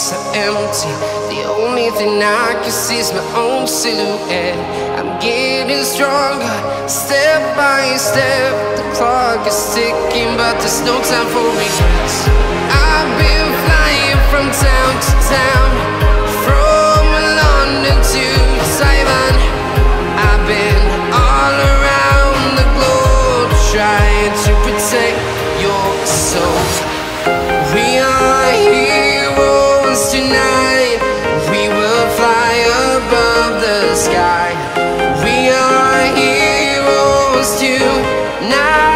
thoughts are empty. The only thing I can see is my own silhouette. I'm getting stronger, step by step. The clock is ticking, but there's no time for regrets. I've been flying from town to town, from London to Taiwan. I've been all around the globe, trying to protect your soul. We are heroes tonight. We will fly above the sky. We are heroes tonight.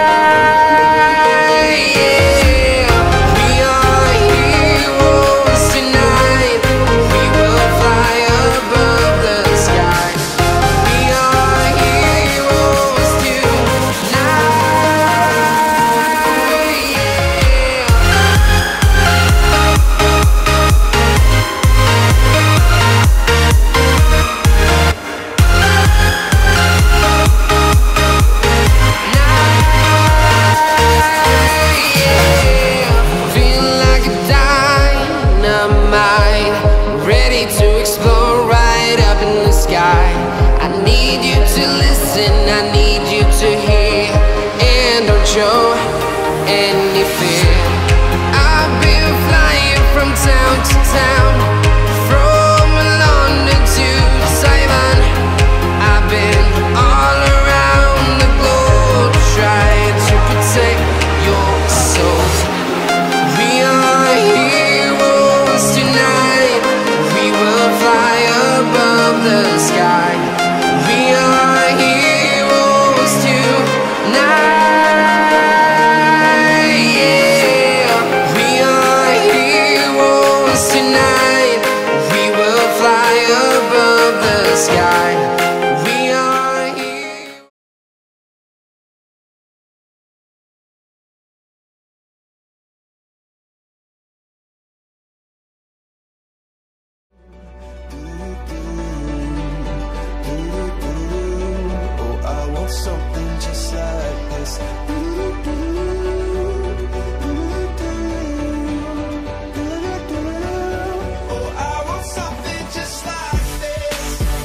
Show any fear. I've been flying from town to town, from London to Taiwan. I've been all around the globe, trying to protect your soul. We are heroes tonight. We will fly above the sky. We are heroes tonight. Something just like this. Oh, I want something just like this.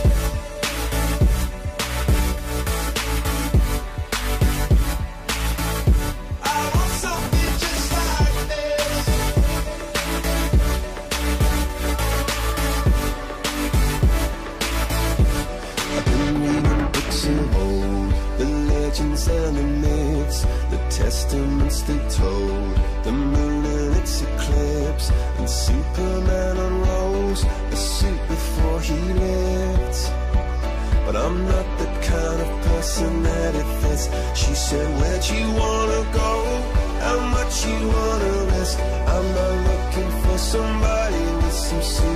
I want something just like this. I've been reading books and old, the legends and the myths, the testaments they told, the moon and its eclipse, and Superman unrolls a suit before he lived. But I'm not the kind of person that it fits. She said, where'd you wanna go? How much you wanna risk? I'm not looking for somebody with some